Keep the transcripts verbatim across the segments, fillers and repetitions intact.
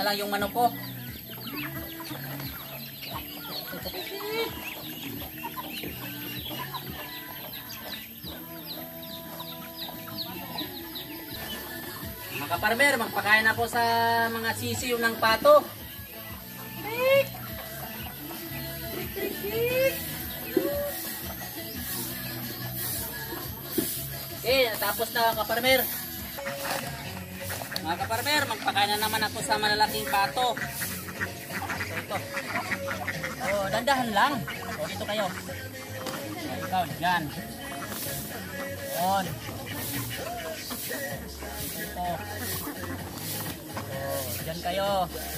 lang yung manok ko. Mga kaparmer, magpakain na po sa mga sisiw ng pato. Okay, tapos na kaparmer. Mga kaparmer, magpakain na naman ako sa malalaking pato. So ito. Oh, dandahan lang. So dito kayo. Ikaw, dyan. Yun. Ito. Oh, dyan kayo.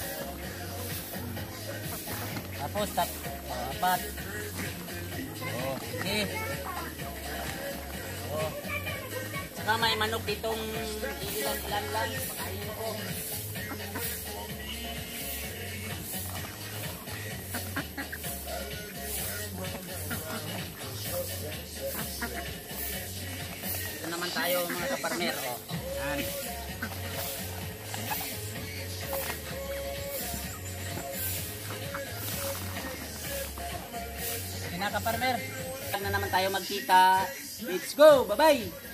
Tapos, tap. Apat. Oh, okay. Oh. Saka may manok ditong ilan-ilan lang. Pakainin ko. Ito naman tayo mga kaparmer. Oh. Yan. Ito na kaparmer. Huwag na naman tayo magkita. Let's go! Bye-bye!